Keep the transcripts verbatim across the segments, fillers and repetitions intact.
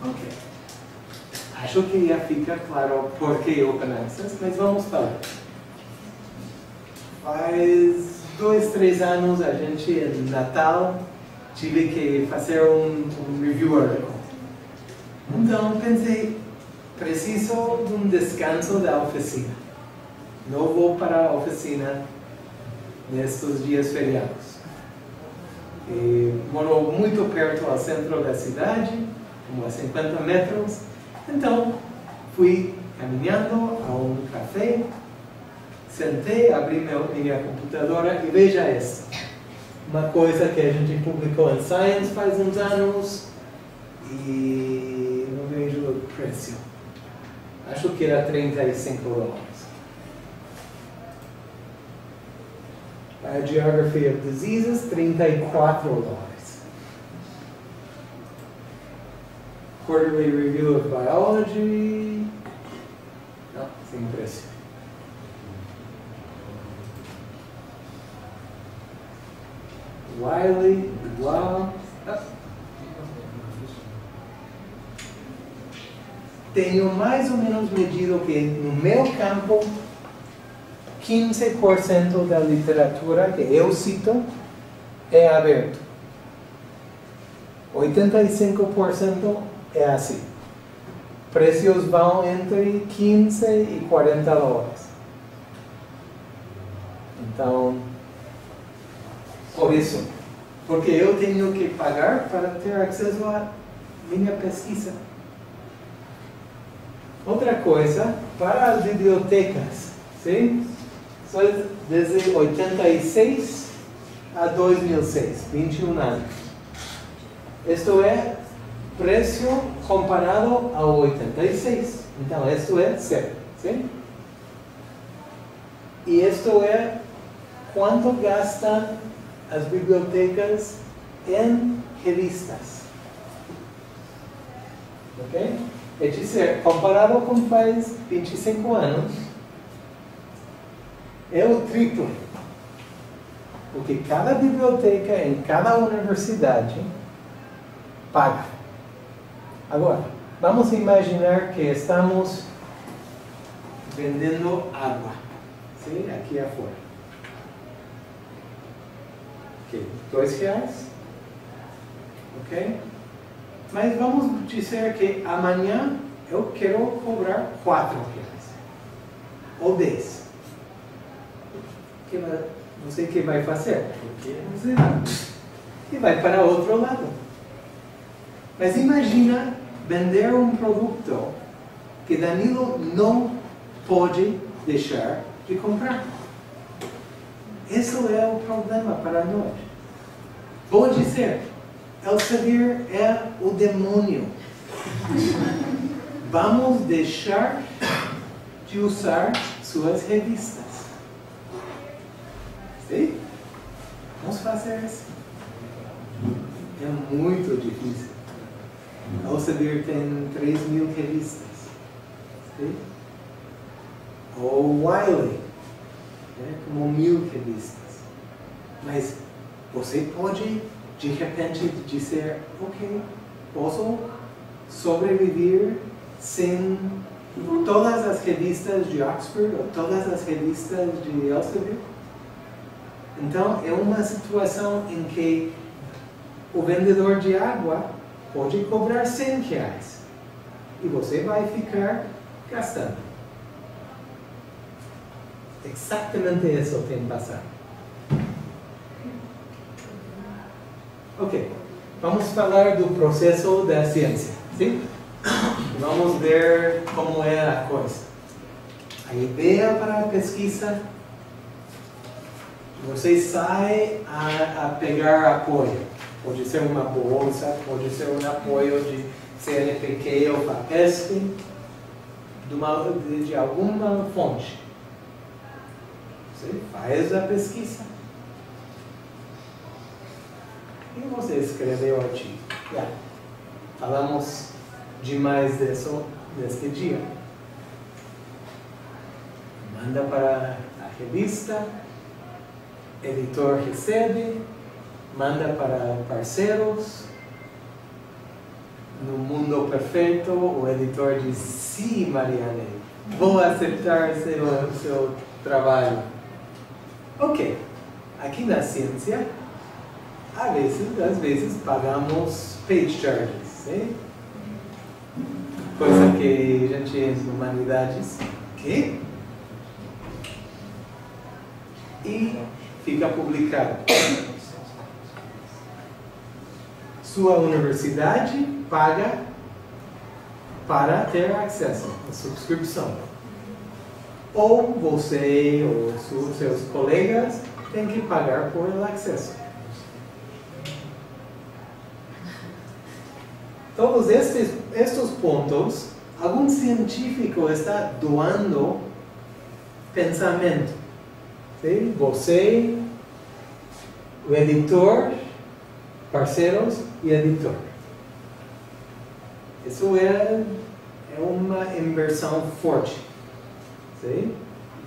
Ok. Acho que já fica claro por que Open Access, mas vamos falar. Faz dois, três anos a gente, em Natal, tive que fazer um, um review article. Então pensei, preciso de um descanso da oficina. Não vou para a oficina nestes dias feriados. E moro muito perto ao centro da cidade, como a cinquenta metros. Então, fui caminhando a um café, sentei, abri meu, minha computadora e veja essa. Uma coisa que a gente publicou em Science faz uns anos e não vejo o preço. Acho que era trinta e cinco dólares. A Geography of Diseases, trinta e quatro dólares. Quarterly Review of Biology, não, sem preço. Wiley, igual. Ah. Tenho mais ou menos medido que no meu campo, quinze por cento da literatura que eu cito é aberto. oitenta e cinco por cento é assim. Preços vão entre quinze e quarenta dólares. Então, por isso, porque eu tenho que pagar para ter acesso à minha pesquisa. Outra coisa, para as bibliotecas, sim? Foi desde oitenta e seis a dois mil e seis, vinte e um anos. Isto é preço comparado ao oitenta e seis. Então, isto é certo, sim? E isto é quanto gastam as bibliotecas em revistas. Ok? É dizer, comparado com faz vinte e cinco anos, é o triplo. Porque cada biblioteca em cada universidade paga. Agora, vamos imaginar que estamos vendendo água, sim? Aqui afora. Ok, dois reais. Ok? Mas vamos dizer que amanhã eu quero cobrar quatro reais. Ou dez. Que não sei o que vai fazer. Porque não sei nada. E vai para outro lado. Mas imagina vender um produto que Danilo não pode deixar de comprar. Esse é o problema para nós. Pode ser. Elsevier é o demônio. Vamos deixar de usar suas revistas. Sim? Vamos fazer isso. É muito difícil. Elsevier tem três mil revistas. Sim? Ou Wiley, né, como mil revistas. Mas você pode, de repente, dizer, ok, posso sobreviver sem todas as revistas de Oxford ou todas as revistas de Elsevier? Então, é uma situação em que o vendedor de água pode cobrar cem reais e você vai ficar gastando. Exatamente isso tem passado. Ok, vamos falar do processo da ciência, sim? Vamos ver como é a coisa. A ideia para a pesquisa, você sai a, a pegar apoio. Pode ser uma bolsa, pode ser um apoio de C N P Q ou FAPESP, de, uma, de, de alguma fonte. Você faz a pesquisa. E você escreveu o artigo. Yeah. Falamos demais disso neste dia. Manda para a revista, editor recebe, manda para parceiros, no mundo perfeito, o editor diz, sim, Mariane, vou aceitar seu, seu trabalho. Ok, aqui na ciência, às vezes, às vezes pagamos page charges, sim? Coisa que a gente em humanidades, que e fica publicado. Sua universidade paga para ter acesso à subscrição. Ou você ou seus colegas têm que pagar por o acesso. Todos estes, estes pontos, algum científico está doando pensamento. Sim? Você, o editor, parceiros e editor. Isso é, é uma inversão forte. Sim?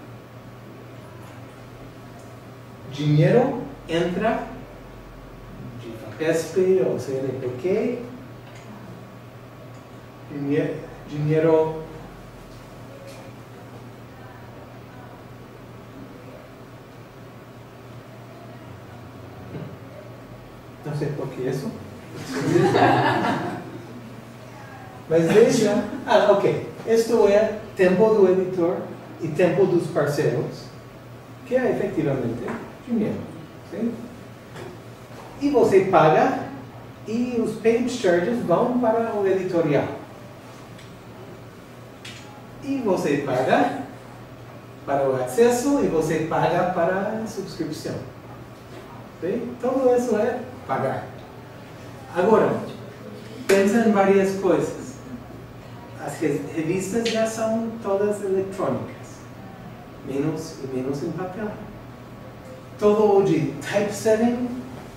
Dinheiro entra de FAPESP ou C N P Q. Dinheiro, dinheiro não sei por que isso. Mas veja, ah, ok. Isto é tempo do editor e tempo dos parceiros, que é efetivamente dinheiro. Sim? E você paga e os page charges vão para o editorial. E você paga para o acesso e você paga para a subscrição. Sim? Tudo isso é pagar. Agora, pensa em várias coisas. As revistas já são todas eletrônicas, menos e menos em papel. Todo o de typesetting,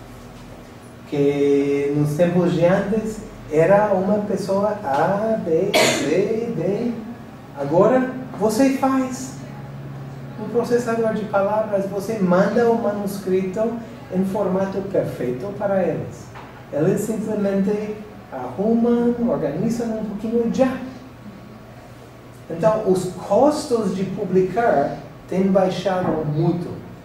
que nos tempos de antes era uma pessoa A, B, C, D. Agora você faz um processador de palavras, você manda o manuscrito em formato perfeito para eles. Eles simplesmente arrumam, organizam um pouquinho e já. Então, os custos de publicar têm baixado muito.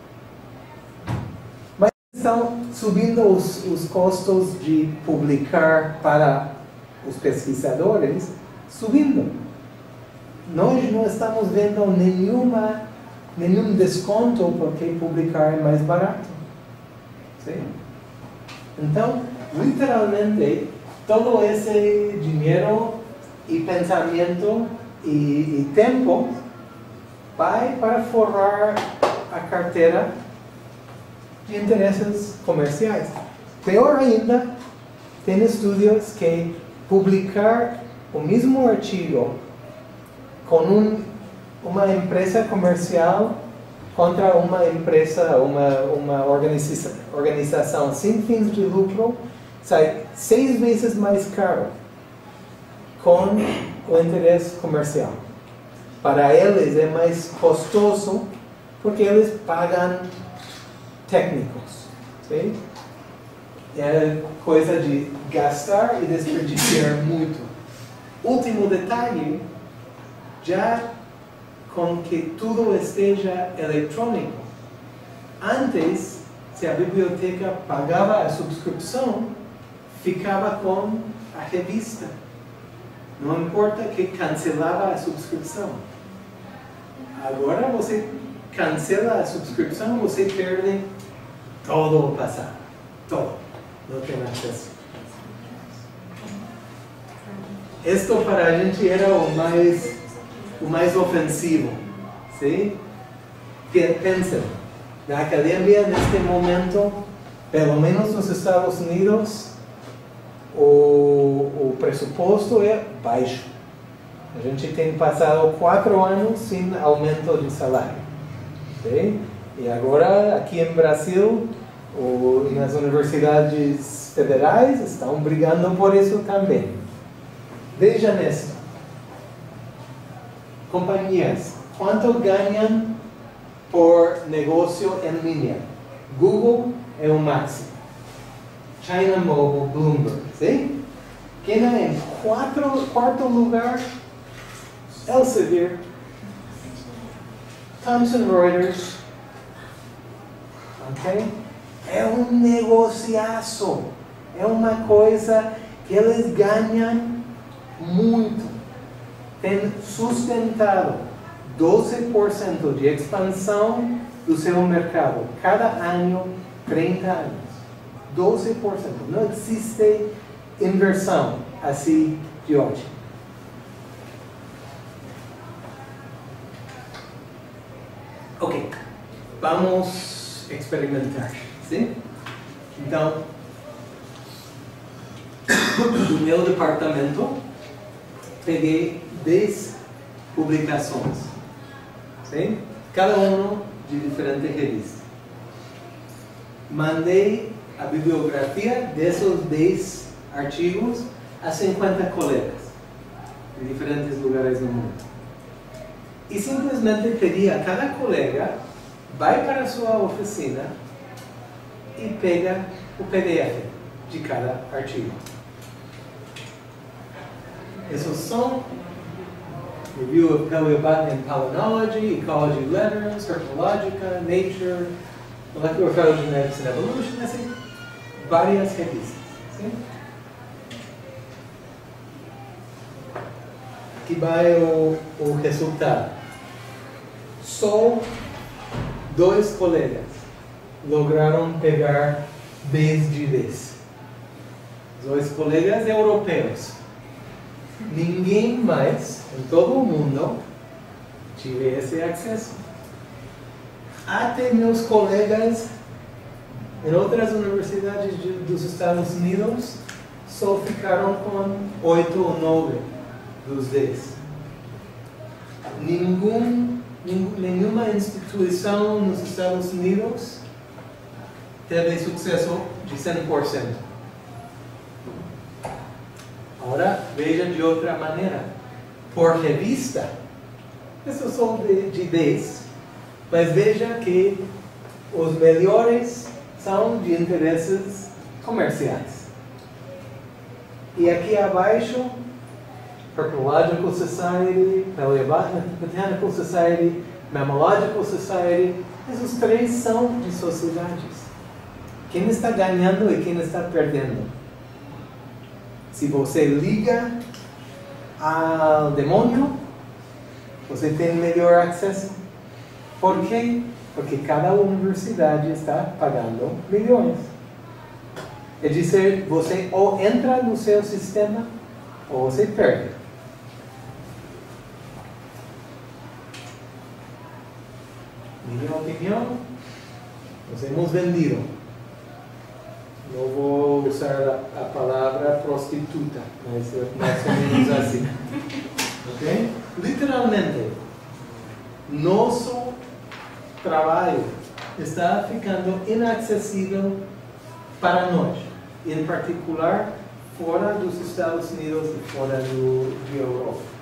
Mas estão subindo os, os custos de publicar para os pesquisadores, subindo. Nós não estamos vendo nenhuma, nenhum desconto porque publicar é mais barato. Sim? Então, literalmente, todo esse dinheiro e pensamento e, e tempo vai para forrar a carteira de interesses comerciais. Pior ainda, tem estudos que publicar o mesmo artigo com um, uma empresa comercial contra uma empresa, uma, uma organização, organização sem fins de lucro, sai seis vezes mais caro com o interesse comercial. Para eles é mais custoso porque eles pagam técnicos. Sim? É coisa de gastar e desperdiciar muito. Último detalhe, já com que tudo esteja eletrônico. Antes, se a biblioteca pagava a subscrição, ficava com a revista. Não importa que cancelava a subscrição. Agora você cancela a subscrição, você perde todo o passado. Todo. Não tem acesso. Isto para a gente era o mais, o mais ofensivo. Sim? Pensa, na academia, neste momento, pelo menos nos Estados Unidos, o, o pressuposto é baixo. A gente tem passado quatro anos sem aumento de salário. Sim? E agora, aqui em Brasil, o, nas universidades federais, estão brigando por isso também. Veja nisso. Companhias, quanto ganham por negócio em linha? Google é o máximo. China Mobile, Bloomberg, sim? Queda em quatro, quarto lugar Elsevier, Thomson Reuters. Ok? É um negociaço. É uma coisa que eles ganham muito. Tem sustentado doze por cento de expansão do seu mercado cada ano, trinta anos. doze por cento. Não existe inversão assim de hoje. Ok, vamos experimentar, sim? Então, do meu departamento, peguei dez publicações, sim? Cada uma de diferentes revistas. Mandei a bibliografia desses dez artigos a cinquenta colegas de diferentes lugares do mundo. E simplesmente pedi a cada colega, vai para a sua oficina e pega o P D F de cada artigo. Esses são Review of Paleobotany and Palynology, Ecology Letters, Herpetologica, Nature, Molecular Phylogenetics and Evolution, assim, várias revistas. Sim? Aqui vai o, o resultado. Só dois colegas lograram pegar dez de dez. Dois colegas europeus. Ninguém mais, em todo o mundo, tive esse acesso. Até meus colegas em outras universidades de, dos Estados Unidos só ficaram com oito ou nove dos dez. Nenhum, nenhuma instituição nos Estados Unidos teve sucesso de cem por cento. Agora, veja de outra maneira. Por revista, esses são de, de dez, mas veja que os melhores são de interesses comerciais. E aqui abaixo, Herpetological Society, Paleobotanical Society, Mammalogical Society, esses três são de sociedades. Quem está ganhando e quem está perdendo? Se você liga ao demônio, você tem melhor acesso. Por quê? Porque cada universidade está pagando milhões. É dizer, você ou entra no seu sistema, ou você perde. Minha opinião, nós hemos vendido. Não vou usar a, a palavra prostituta, mas é mais ou menos assim. Ok? Literalmente, nosso trabalho está ficando inacessível para nós, em particular fora dos Estados Unidos e fora do, de Europa.